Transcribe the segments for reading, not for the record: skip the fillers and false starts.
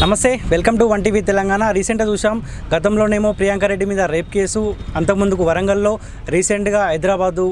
నమస్తే welcome to 1TV Telangana రీసెంట్గా చూసాం గతంలోనేమో ప్రియాంక రెడ్డి మీద రేప్ కేసు అంతకుముందుకు వరంగల్లో రీసెంట్గా హైదరాబాదు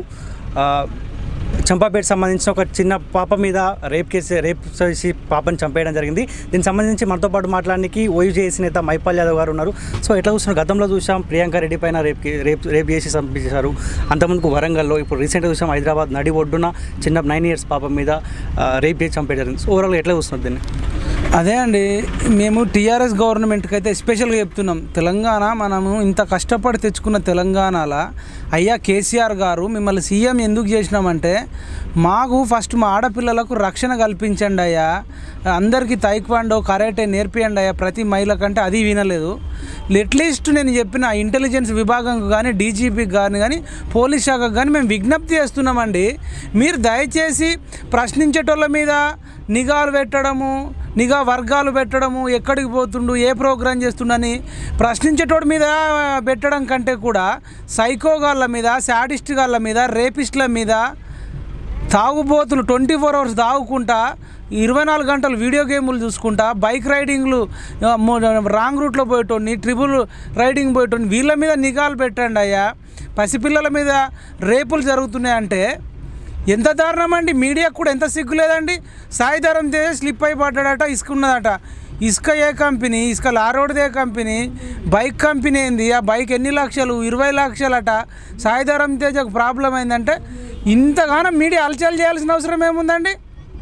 చంపాపేట సంబంధించిన ఒక చిన్న పాప మీద రేప్ చేసి పాపని చంపేయడం జరిగింది. దీనికి సంబంధించి మనతో పాటు మాట్లాడడానికి ఓయూజేఏసీ నేత మైపాల్ యాదవ్ గారు ఉన్నారు. సో ఎట్లా చూస్తున్నారు, గతంలో చూసాం ప్రియాంక రెడ్డి పైన రేప్ చేసి చంపించారు అంతకుముందుకు వరంగల్లో. ఇప్పుడు రీసెంట్గా చూసాం హైదరాబాద్ నడి ఒడ్డున చిన్న 9 years పాప మీద రేప్ చేసి చంపేయడం జరిగింది. సో ఓవరాల్గా ఎట్లా చూస్తున్నారు దీన్ని? అదే అండి, మేము టీఆర్ఎస్ గవర్నమెంట్కి అయితే ఎస్పెషల్గా చెప్తున్నాం. తెలంగాణ మనము ఇంత కష్టపడి తెచ్చుకున్న తెలంగాణలో అయ్యా కేసీఆర్ గారు మిమ్మల్ని సీఎం ఎందుకు చేసినామంటే మాకు ఫస్ట్ మా ఆడపిల్లలకు రక్షణ కల్పించండి అయ్యా, అందరికీ తైక్వాండో కరాటే నేర్పియండి అయ్యా ప్రతి మహిళ కంటే. అది వినలేదు. అట్లీస్ట్ నేను చెప్పిన ఇంటెలిజెన్స్ విభాగంకు కానీ డీజీపీకి కానీ పోలీస్ శాఖకు కానీ మేము విజ్ఞప్తి చేస్తున్నామండి. మీరు దయచేసి ప్రశ్నించేటోళ్ళ మీద నిఘాలు పెట్టడము, నిఘా వర్గాలు పెట్టడము, ఎక్కడికి పోతుండు, ఏ ప్రోగ్రాం చేస్తుండని ప్రశ్నించేటోడి మీద పెట్టడం కంటే కూడా సైకోగాళ్ళ మీద, శాడిస్ట్ గాళ్ళ మీద, రేపిస్టుల మీద, తాగుబోతులు 24 hours తాగుకుంటా 24 గంటలు వీడియో గేములు చూసుకుంటా బైక్ రైడింగ్లు రాంగ్ రూట్లో పోయేటోని, ట్రిపుల్ రైడింగ్ పోయేటోని వీళ్ళ మీద నిఘాలు పెట్టండి అయ్యా. పసిపిల్లల మీద రేపులు జరుగుతున్నాయంటే ఎంత దారుణం అండి. మీడియాకు కూడా ఎంత సిగ్గు లేదండి. సాయిధరం తేజ స్లిప్ అయి పడ్డాడట, ఇసుక ఉన్నదట. ఇసుక ఏ కంపెనీ, ఇసుక లారోడ్దే కంపెనీ, బైక్ కంపెనీ ఏంది, ఆ బైక్ ఎన్ని లక్షలు, 20 లక్షలట. సాయిధరం తేజకు ప్రాబ్లం అయిందంటే ఇంతగానో మీడియా అలచల్ చేయాల్సిన అవసరం ఏముందండి?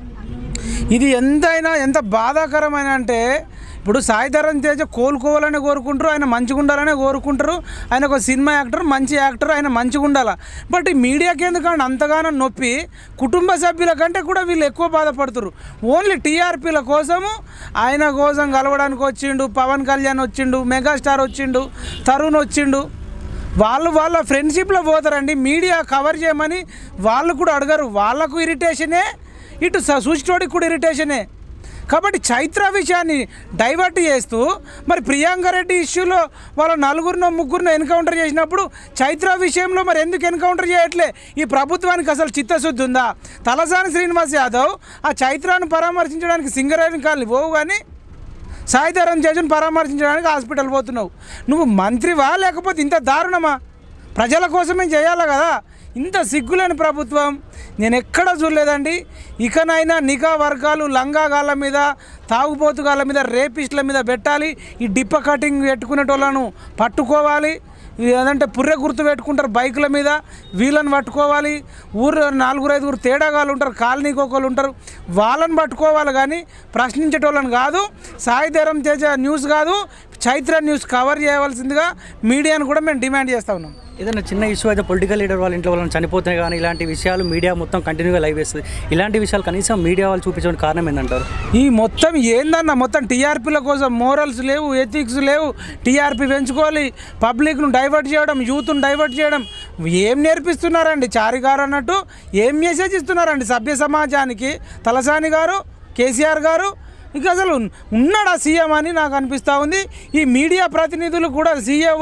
ఇది ఎంతైనా ఎంత బాధాకరమైన అంటే, ఇప్పుడు సాయిధరం తేజ కోలుకోవాలని కోరుకుంటారు, ఆయన మంచిగా ఉండాలని కోరుకుంటారు. ఆయన ఒక సినిమా యాక్టర్, మంచి యాక్టర్, ఆయన మంచిగా ఉండాలి. బట్ ఈ మీడియాకి ఎందుకంటే అంతగానో నొప్పి, కుటుంబ సభ్యుల కంటే కూడా వీళ్ళు ఎక్కువ బాధపడుతున్నారు. ఓన్లీ టీఆర్పీల కోసము ఆయన కోసం కలవడానికి వచ్చిండు, పవన్ కళ్యాణ్ వచ్చిండు, మెగాస్టార్ వచ్చిండు, తరుణ్ వచ్చిండు. వాళ్ళ ఫ్రెండ్షిప్లో పోతారండి. మీడియా కవర్ చేయమని వాళ్ళు కూడా అడగరు. వాళ్ళకు ఇరిటేషనే, ఇటు సూచిటోడికి కూడా ఇరిటేషనే. కాబట్టి చైత్ర విషయాన్ని డైవర్ట్ చేస్తూ మరి ప్రియాంక రెడ్డి ఇష్యూలో వాళ్ళ 4-3 ఎన్కౌంటర్ చేసినప్పుడు చైత్ర విషయంలో మరి ఎందుకు ఎన్కౌంటర్ చేయట్లే? ఈ ప్రభుత్వానికి అసలు చిత్తశుద్ధి ఉందా? తలసాని శ్రీనివాస్ యాదవ్ ఆ చైత్రాను పరామర్శించడానికి సింగరేణి కాలనీ పోవు, కానీ సాయిధరం తేజను పరామర్శించడానికి హాస్పిటల్ పోతున్నావు. నువ్వు మంత్రివా లేకపోతే ఇంత దారుణమా? ప్రజల కోసమే చేయాలి కదా. ఇంత సిగ్గులేని ప్రభుత్వం నేను ఎక్కడా చూడలేదండి. ఇకనైనా నిఘా వర్గాలు లంగాగాళ్ళ మీద, తాగుబోతుగాళ్ళ మీద, రేపిస్టుల మీద పెట్టాలి. ఈ డిప్ప కటింగ్ పెట్టుకునేటోళ్ళను పట్టుకోవాలి. ఏదంటే పుర్రె గుర్తు పెట్టుకుంటారు బైకుల మీద, వీళ్ళని పట్టుకోవాలి. ఊరు 4-5 తేడాగాళ్ళు ఉంటారు, కాలనీకి ఒకళ్ళు ఉంటారు, వాళ్ళని పట్టుకోవాలి. కానీ ప్రశ్నించేటోళ్ళని కాదు. సాయిధరం తేజ న్యూస్ కాదు, చైత్ర న్యూస్ కవర్ చేయవలసిందిగా మీడియాను కూడా మేము డిమాండ్ చేస్తూ ఉన్నాం. ఏదైనా చిన్న ఇష్యూ అయితే పొలిటికల్ లీడర్ వాళ్ళ ఇంట్లో వాళ్ళని చనిపోతే కానీ ఇలాంటి విషయాలు మీడియా మొత్తం కంటిన్యూగా లైవ్ వేస్తుంది. ఇలాంటి విషయాలు కనీసం మీడియా వాళ్ళు చూపించడానికి కారణం ఏంటంటారు? ఈ మొత్తం ఏందన్న, మొత్తం టీఆర్పీల కోసం మోరల్స్ లేవు, ఎథిక్స్ లేవు. టీఆర్పీ పెంచుకోవాలి, పబ్లిక్ను డైవర్ట్ చేయడం, యూత్ను డైవర్ట్ చేయడం. ఏం నేర్పిస్తున్నారండి చారి గారు అన్నట్టు? ఏం మెసేజ్ ఇస్తున్నారండి సభ్య సమాజానికి తలసాని గారు, కేసీఆర్ గారు? ఇక అసలు ఉన్నాడా సీఎం అని నాకు అనిపిస్తూ ఉంది. ఈ మీడియా ప్రతినిధులు కూడా,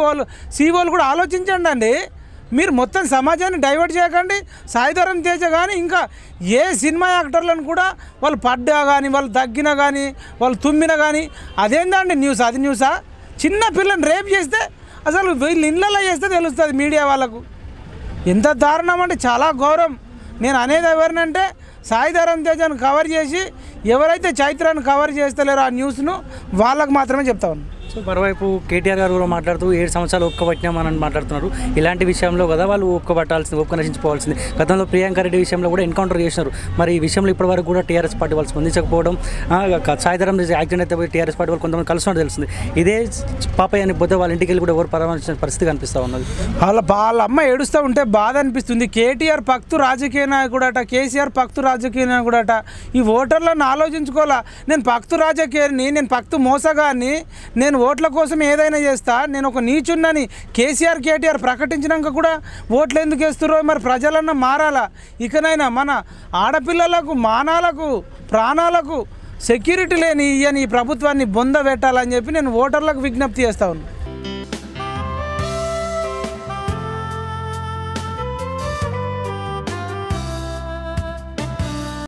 సీఓలు కూడా ఆలోచించండి అండి. మీరు మొత్తం సమాజాన్ని డైవర్ట్ చేయకండి. సాయిధరం తేజ కానీ ఇంకా ఏ సినిమా యాక్టర్లను కూడా వాళ్ళు పడ్డా కానీ, వాళ్ళు తగ్గినా కానీ, వాళ్ళు తుమ్మినా కానీ అదేందండి న్యూస్? అది న్యూసా? చిన్న పిల్లని రేప్ చేస్తే అసలు వీళ్ళు ఇళ్ళల్లో చేస్తే తెలుస్తుంది మీడియా వాళ్ళకు. ఎంత దారుణం అంటే చాలా ఘోరం. నేను అనేది ఎవరినంటే సాయిధరం తేజను కవర్ చేసి ఎవరైతే చైత్రాన్ని కవర్ చేస్తలేరో ఆ న్యూస్ను వాళ్ళకు మాత్రమే చెప్తా ఉన్నాను. సో మరోవైపు కేటీఆర్ గారు కూడా మాట్లాడుతూ 7 సంవత్సరాలు ఒప్పుకోబట్టినామని మాట్లాడుతున్నారు. ఇలాంటి విషయంలో కదా వాళ్ళు ఒప్పుకోబట్టాల్సింది, నశించుకోవాల్సింది. గతంలో ప్రియాంక రెడ్డి విషయంలో కూడా ఎన్కౌంటర్ చేసినారు. మరి ఈ విషయంలో ఇప్పటివరకు కూడా టీఆర్ఎస్ పార్టీ వాళ్ళు స్పందించకపోవడం, సాయిధరం యాక్సిడెంట్ అయితే పోయి టీఆర్ఎస్ పార్టీ వాళ్ళు కొంతమంది కలుసుకున్నట్టు తెలిసింది. ఇదే పాపయ్య అని పోతే వాళ్ళ ఇంటికి వెళ్ళి కూడా ఎవరు పరామర్శించిన పరిస్థితి కనిపిస్తూ ఉన్నది. వాళ్ళ అమ్మ ఏడుస్తూ ఉంటే బాధ అనిపిస్తుంది. కేటీఆర్ పక్తు రాజకీయ నాయకుడట, కేసీఆర్ పక్తు రాజకీయ నాయకుడట. ఈ ఓటర్లను ఆలోచించుకోవాలా. నేను పక్తు రాజకీయాన్ని, నేను పక్తు మోసగాన్ని, నేను ఓట్ల కోసం ఏదైనా చేస్తా, నేను ఒక నీచున్నని కేసీఆర్ కేటీఆర్ ప్రకటించినాక కూడా ఓట్లు ఎందుకు వేస్తున్నారో మరి ప్రజలన్నా మారాలా. ఇకనైనా మన ఆడపిల్లలకు, మానాలకు, ప్రాణాలకు సెక్యూరిటీ లేని ఈ ప్రభుత్వాన్ని బొంద పెట్టాలని చెప్పి నేను ఓటర్లకు విజ్ఞప్తి చేస్తా ఉన్నాను.